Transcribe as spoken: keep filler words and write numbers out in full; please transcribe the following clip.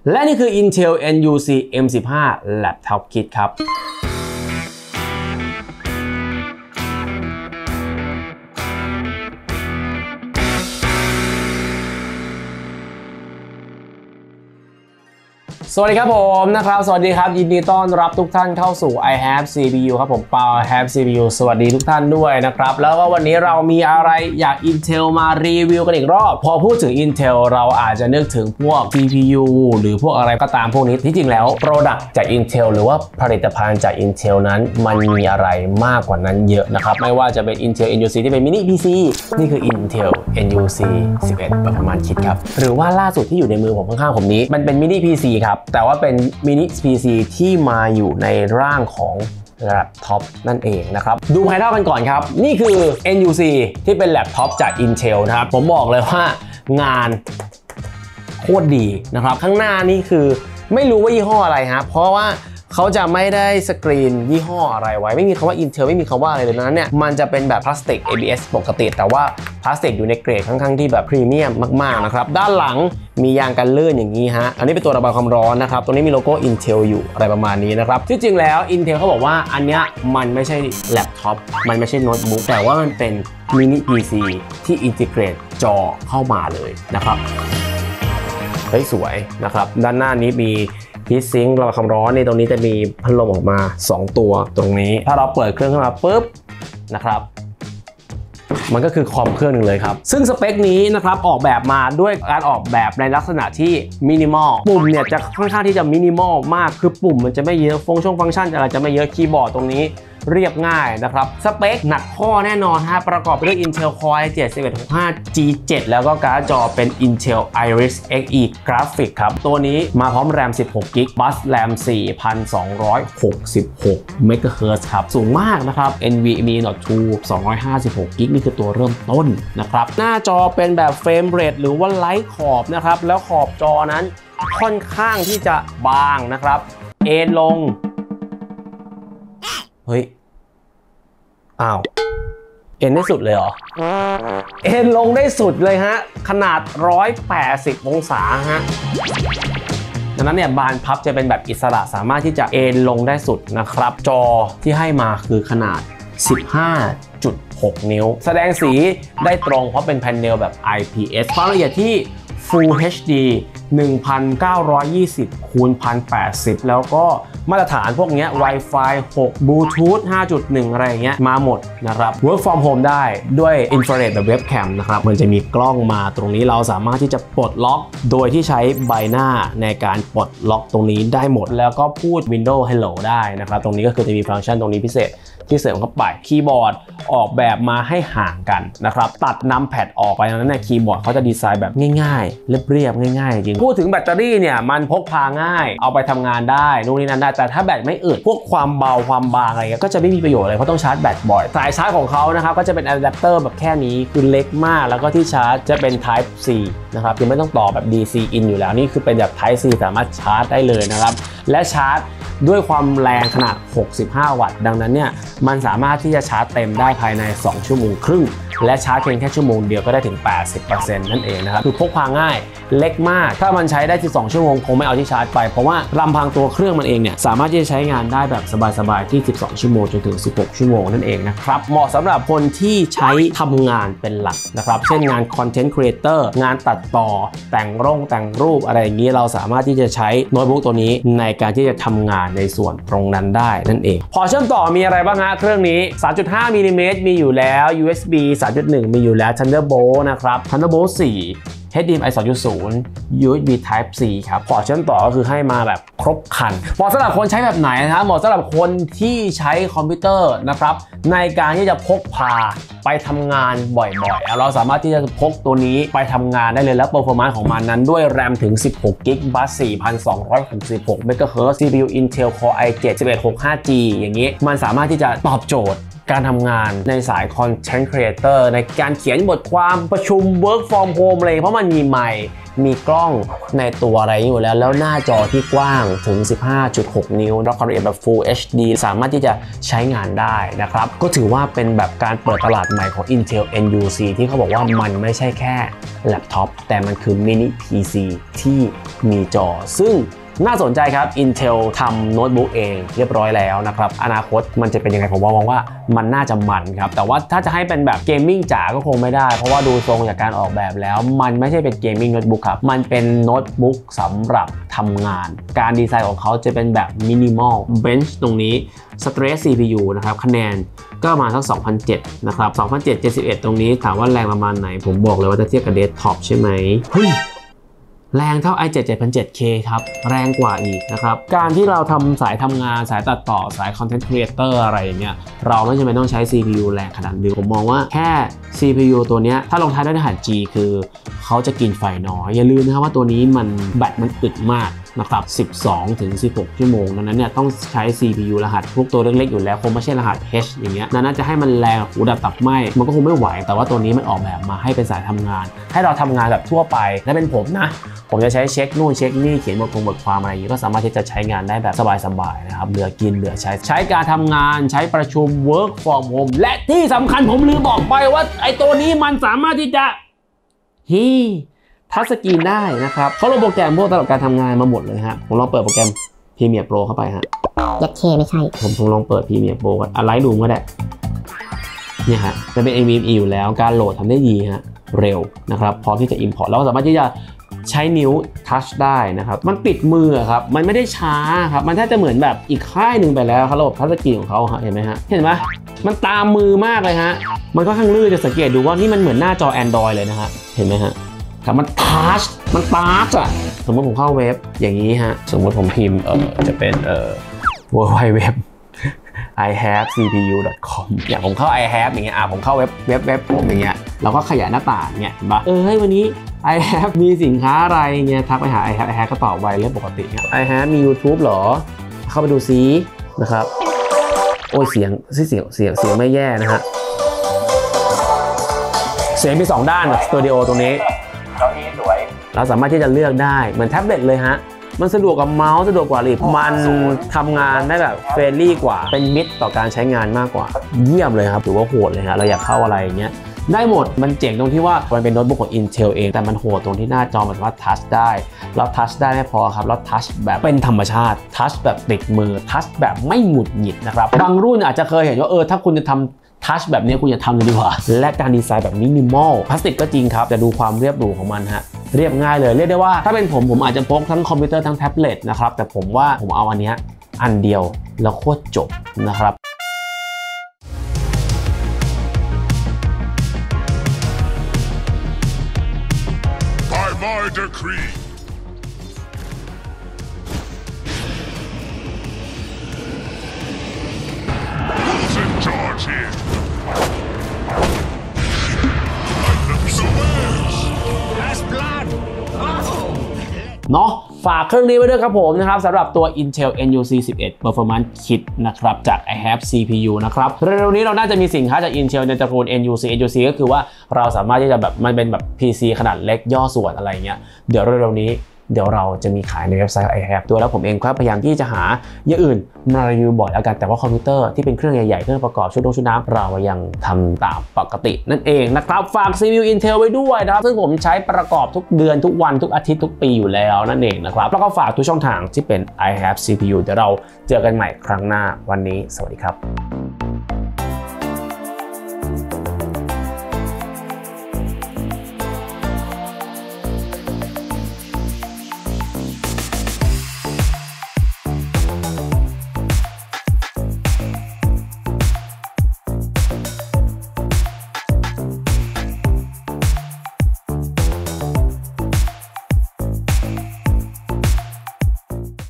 และนี่คือ Intel เอ็น ยู ซี เอ็ม สิบห้า Laptop Kit ครับสวัสดีครับผมนะครับสวัสดีครับยินดีต้อนรับทุกท่านเข้าสู่ I have ซี พี ยู ครับผมเปา have ซี พี ยู สวัสดีทุกท่านด้วยนะครับแล้วก็วันนี้เรามีอะไรอยาก Intel มารีวิวกันอีกรอบพอพูดถึง Intel เราอาจจะนึกถึงพวก ซี พี ยู หรือพวกอะไรก็ตามพวกนี้ที่จริงแล้ว Product จาก Intel หรือว่าผลิตภัณฑ์จาก Intel นั้นมันมีอะไรมากกว่านั้นเยอะนะครับไม่ว่าจะเป็น Intel เอ็น ยู ซี ที่เป็น Mini พี ซี นี่คือ Intel เอ็น ยู ซี สิบเอ็ด Performance Kit ครับหรือว่าล่าสุดที่อยู่ในมือผมข้างๆผมนี้มันเป็น Mini พี ซี ครับแต่ว่าเป็น Mini พี ซี ที่มาอยู่ในร่างของแล็ปท็อปนั่นเองนะครับดูภายนอกกันก่อนครับนี่คือ เอ็น ยู ซี ที่เป็นแล็ปท็อปจาก Intel นะครับผมบอกเลยว่างานโคตรดีนะครับข้างหน้านี่คือไม่รู้ว่ายี่ห้ออะไรฮะเพราะว่าเขาจะไม่ได้สกรีนยี่ห้ออะไรไว้ไม่มีคำว่า Intel ไม่มีคำว่าอะไรเลยนั้นเนี่ยมันจะเป็นแบบพลาสติก เอ บี เอส ปกติแต่ว่าพลาสติกอยู่ในเกรดค่อนข้างที่แบบพรีเมียมมากๆนะครับด้านหลังมียางกันลื่นอย่างนี้ฮะอันนี้เป็นตัวระบายความร้อนนะครับตรงนี้มีโลโก้ Intel อยู่อะไรประมาณนี้นะครับที่จริงแล้ว Intel เขาบอกว่าอันเนี้ยมันไม่ใช่แล็ปท็อปมันไม่ใช่โน้ตบุ๊กแต่ว่ามันเป็น Mini พี ซี ที่อินทิเกรตจอเข้ามาเลยนะครับเฮ้ยสวยนะครับด้านหน้านี้มีฮีทซิงค์ระบายความร้อนในตรงนี้จะมีพัดลมออกมาสองตัวตรงนี้ถ้าเราเปิดเครื่องขึ้นมาปุ๊บนะครับมันก็คือคอมเครื่องหนึ่งเลยครับซึ่งสเปคนี้นะครับออกแบบมาด้วยการออกแบบในลักษณะที่มินิมอลปุ่มเนี่ยจะค่อนข้างที่จะมินิมอลมากคือปุ่มมันจะไม่เยอะฟังก์ชันฟังก์ชันอะไรจะไม่เยอะคีย์บอร์ดตรงนี้เรียบง่ายนะครับสเปคหนักข้อแน่นอนฮะประกอบไปด้วย Intel Core ไอ เซเว่น สิบเอ็ด หกสิบห้า จี เซเว่น แล้วก็การ์ดจอเป็น Intel Iris เอ็กซ์ อี Graphics ครับตัวนี้มาพร้อมแรม สิบหกกิกะไบต์ บัส แรม สี่พันสองร้อยหกสิบหก เมกะเฮิรตซ์ ครับสูงมากนะครับ NVMe ดอท ทู สองร้อยห้าสิบหกกิกะไบต์ นี่คือตัวเริ่มต้นนะครับหน้าจอเป็นแบบเฟรมเรทหรือว่าไลท์ขอบนะครับแล้วขอบจอนั้นค่อนข้างที่จะบางนะครับเอนลงเฮ้ยอ้าวเอ็นได้สุดเลยเหรอเอ็นลงได้สุดเลยฮะขนาดหนึ่งร้อยแปดสิบองศาฮะดังนั้นเนี่ยบานพับจะเป็นแบบอิสระสามารถที่จะเอ็นลงได้สุดนะครับจอที่ให้มาคือขนาด สิบห้าจุดหก นิ้วแสดงสีได้ตรงเพราะเป็นแผ่นเนลแบบ ไอ พี เอส ความละเอียดที่ Full เอช ดี หนึ่งพันเก้าร้อยยี่สิบ คูณ หนึ่งพันแปดสิบ แล้วก็มาตรฐานพวกนี้ Wi-Fi หก Bluetooth ห้าจุดหนึ่ง อะไรอย่างเงี้ยมาหมดนะครับ Work from home ได้ด้วย Infrared แบบ Webcam นะครับมันจะมีกล้องมาตรงนี้เราสามารถที่จะปลดล็อกโดยที่ใช้ใบหน้าในการปลดล็อกตรงนี้ได้หมดแล้วก็พูด Windows Hello ได้นะครับตรงนี้ก็คือจะมีฟังก์ชันตรงนี้พิเศษที่เสริมเข้าไปคีย์บอร์ดออกแบบมาให้ห่างกันนะครับตัดนัมแพดออกไปดังนั้นเนี่ยคีย์บอร์ดเขาจะดีไซน์แบบง่ายๆเรียบๆง่ายๆจริงพูดถึงแบตเตอรี่เนี่ยมันพกพาง่ายเอาไปทำงานได้นู่นนี่นั่นได้แต่ถ้าแบตไม่อึดพวกความเบาความบางอะไรก็จะไม่มีประโยชน์เลยเพราะต้องชาร์จแบตบ่อยสายชาร์จของเขานะครับก็จะเป็นอะแดปเตอร์แบบแค่นี้คือเล็กมากแล้วก็ที่ชาร์จจะเป็น Type C นะครับคือไม่ต้องต่อแบบ ดี ซี in อยู่แล้วนี่คือเป็นแบบ Type C สามารถชาร์จได้เลยนะครับและชาร์จด้วยความแรงขนาดหกสิบห้าวัตต์ดังนั้นเนี่ยมันสามารถที่จะชาร์จเต็มได้ภายในสองชั่วโมงครึ่งและชาร์จเพียงแค่ชั่วโมงเดียวก็ได้ถึง แปดสิบเปอร์เซ็นต์ นั่นเองนะครับคือพกพาง่ายเล็กมากถ้ามันใช้ได้สิบสองชั่วโมงคงไม่เอาที่ชาร์จไปเพราะว่าลำพังตัวเครื่องมันเองเนี่ยสามารถที่จะใช้งานได้แบบสบายๆที่สิบสองชั่วโมงจนถึงสิบหกชั่วโมงนั่นเองนะครับเหมาะสำหรับคนที่ใช้ทำงานเป็นหลักนะครับเช่นงานคอนเทนต์ครีเอเตอร์งานตัดต่อแต่งร่งแต่งรูปอะไรอย่างนี้เราสามารถที่จะใช้โน้ตบุ๊กตัวนี้ในการที่จะทำงานในส่วนตรงนั้นได้นั่นเองพอเชื่อมต่อมีอะไรบ้างฮะเครื่องนี้ สามจุดห้า มิลลิเมตรมีอยู่แล้ว ยู เอส บี สามจุดหนึ่ง มีอยู่แล้ว Thunderbolt นะครับ Thunderbolt สี่ เอช ดี เอ็ม ไอ สองจุดศูนย์ ยู เอส บี Type C ครับพอร์ตเชื่อมต่อก็คือให้มาแบบครบครันเหมาะสำหรับคนใช้แบบไหนนะครับเหมาะสำหรับคนที่ใช้คอมพิวเตอร์นะครับในการที่จะพกพาไปทำงานบ่อยๆเราสามารถที่จะพกตัวนี้ไปทำงานได้เลยและ performance ของมันนั้นด้วยแรมถึงสิบหกกิกะไบต์ สี่พันสองร้อยหกสิบหก เมกะเฮิรตซ์ ซี พี ยู Intel Core ไอ เซเว่น สิบเอ็ด หกสิบห้า จี อย่างนี้มันสามารถที่จะตอบโจทย์การทำงานในสาย Content Creator ในการเขียนบทความประชุม Work from Home เลยเพราะมันมีไมค์มีกล้องในตัวอะไรอยู่แล้วแล้วหน้าจอที่กว้างถึง สิบห้าจุดหก นิ้วแล้วความละเอียดแบบ Full เอช ดี สามารถที่จะใช้งานได้นะครับก็ถือว่าเป็นแบบการเปิดตลาดใหม่ของ Intel เอ็น ยู ซี ที่เขาบอกว่ามันไม่ใช่แค่แล็ปท็อปแต่มันคือมินิ พี ซี ที่มีจอซึ่งน่าสนใจครับ Intel ทำโน้ตบุ๊กเองเรียบร้อยแล้วนะครับอนาคตมันจะเป็นยังไงผมมองว่ามันน่าจะมันครับแต่ว่าถ้าจะให้เป็นแบบเกมมิ่งจ๋าก็คงไม่ได้เพราะว่าดูทรงจากการออกแบบแล้วมันไม่ใช่เป็นเกมมิ่งโน้ตบุ๊กครับมันเป็นโน้ตบุ๊กสำหรับทำงานการดีไซน์ของเขาจะเป็นแบบมินิมอลเบนช์ตรงนี้สเตรส ซี พี ยู นะครับคะแนนก็มาสัก สองพันเจ็ด นะครับ สองพันเจ็ด เจ็ดสิบเอ็ด ตรงนี้ถามว่าแรงประมาณไหนผมบอกเลยว่าจะเทียบกับเดสก์ท็อปใช่ไหมเฮ้ยแรงเท่า ไอ เซเว่น เจ็ดพันเจ็ด เค ครับแรงกว่าอีกนะครับการที่เราทำสายทำงานสายตัดต่อสาย Content Creator อะไรอย่างเงี้ยเราไม่จำเป็นต้องใช้ ซี พี ยู แรงขนาดนี้ผมมองว่าแค่ ซี พี ยู ตัวเนี้ยถ้าลงท้ายด้วยรหัส G คือเขาจะกินไฟน้อยอย่าลืมนะครับว่าตัวนี้มันแบตมันอึดมากนะครับ สิบสองถึงสิบหก ชั่วโมงดังนั้นเนี่ยต้องใช้ ซี พี ยู รหัสพวกตัวเล็กๆอยู่แล้วคงไม่ใช่รหัส H อย่างเงี้ยดังนั้นจะให้มันแรงหูดับตับไหมมันก็คงไม่ไหวแต่ว่าตัวนี้มันออกแบบมาให้เป็นสายทำงานให้เราทำงานแบบทั่วไปถ้าเป็นผมนะผมจะใช้เช็คนู่นเช็คนี่เขียนบทความบทความอะไรอย่างนี้ก็สามารถที่จะใช้งานได้แบบสบายๆนะครับเหลือกินเหลือใช้ใช้การทำงานใช้ประชุม work from home และที่สำคัญผมลืมบอกไปว่าไอ้ตัวนี้มันสามารถที่จะฮีทัชสกรีนได้นะครับเขาลงโปรแกรมพวกสำหรับการทำงานมาหมดเลยฮะผมลองเปิดโปรแกรม Premiere Pro เข้าไปฮะยัดเคไม่ใช่ผมผมลองเปิด Premiere Pro กันอะไรดูก็ได้เนี่ยฮะจะเป็น เอ็ม วี เอ็ม อี อยู่แล้วการโหลดทำได้ดีฮะเร็วนะครับพร้อมที่จะ Import แล้วก็สามารถที่จะใช้นิ้วทัชได้นะครับมันปิดมือครับมันไม่ได้ช้าครับมันแทบจะเหมือนแบบอีกค่ายหนึ่งไปแล้วครับระบบทัชสกรีนของเขาเห็นไหมฮะเห็นไหมมันตามมือมากเลยฮะมันก็ข้างลื่นจะสังเกตดูว่านี่มันเหมือนหน้าจอ Android เลยนะฮะเห็นไหมฮะครับมันทัชมันทัชอะสมมติผมเข้าเว็บอย่างนี้ฮะสมมติผมพิมพ์เออจะเป็นเออ เวิลด์ ไวด์ เว็บ ไอ แฮป ซี พี ยู ดอท คอม อย่างผมเข้า ไอ แฮป อย่างเงี้ยอ่ะผมเข้าเว็บเว็บเว็บผมอย่างเงี้ยเราก็ขยายหน้าต่างเงี้ยเห็นปะเออให้วันนี้ ไอ แฮป มีสินค้าอะไรเงี้ยทักไปหา ไอ แฮป ไอ แฮป ก็ตอบไวเรื่องปกติครับ ไอ แฮป มี YouTube หรอเข้าไปดูซินะครับโอ้ยเสียงเสียงเสียงเสียงไม่แย่นะฮะเสียงมีสองด้านสตูดิโอตรงนี้เราสามารถที่จะเลือกได้เหมือนแท็บเล็ตเลยฮะมันสะดวกกับเมาส์สะดวกกว่าหรือมันทำงานได้แบบเฟรนลี่กว่าเป็นมิตรต่อการใช้งานมากกว่าเยี่ยมเลยครับถือว่าโหดเลยฮะเราอยากเข้าอะไรอย่างเงี้ยได้หมดมันเจ๋งตรงที่ว่ามันเป็นโน้ตบุ๊กของ Intel เองแต่มันโหดตรงที่หน้าจอมันสามารถทัชได้แล้วทัชได้ไม่พอครับแล้วทัชแบบเป็นธรรมชาติทัชแบบติดมือทัชแบบไม่หงุดหงิดนะครับบางรุ่นอาจจะเคยเห็นว่าเออถ้าคุณจะทำทัชแบบนี้คุณจะทำเลยดีกว่าและการดีไซน์แบบมินิมอลพลาสติกก็จริงครับจะดูความเรียบหรูของมันฮะเรียบง่ายเลยเรียกได้ว่าถ้าเป็นผมผมอาจจะพกทั้งคอมพิวเตอร์ทั้งแท็บเล็ตนะครับแต่ผมว่าผมเอาอันนี้อันเดียวแล้วโคตรจบนะครับ By my decree Who's in charge hereเนาะฝากเครื่องนี้ไว้ด้วยครับผมนะครับสำหรับตัว Intel เอ็น ยู ซี สิบเอ็ด Performance Kit นะครับจาก ไอ แฮป ซี พี ยู นะครับเร็วๆนี้เราน่าจะมีสินค้าจาก Intel ในตระกูล เอ็น ยู ซี เอ็น ยู ซี ก็คือว่าเราสามารถที่จะแบบมันเป็นแบบ พี ซี ขนาดเล็กย่อส่วนอะไรเงี้ยเดี๋ยวเร็วๆนี้เดี๋ยวเราจะมีขายในเว็บไซต์ ไอ แฮป ตัวแล้วผมเองก็พยายามที่จะหาอย่างอื่นมารีวิวบ่อยแล้วกันแต่ว่าคอมพิวเตอร์ที่เป็นเครื่องใหญ่ๆเครื่องประกอบชุดดงชุดน้ำเรายังทำตามปกตินั่นเองนะครับฝาก ซี พี ยู Intel ไว้ด้วยนะครับซึ่งผมใช้ประกอบทุกเดือนทุกวันทุกอาทิตย์ทุกปีอยู่แล้วนั่นเองนะครับแล้วก็ฝากทุกช่องทางที่เป็น ไอ แฮป ซี พี ยู เดี๋ยวเราเจอกันใหม่ครั้งหน้าวันนี้สวัสดีครับ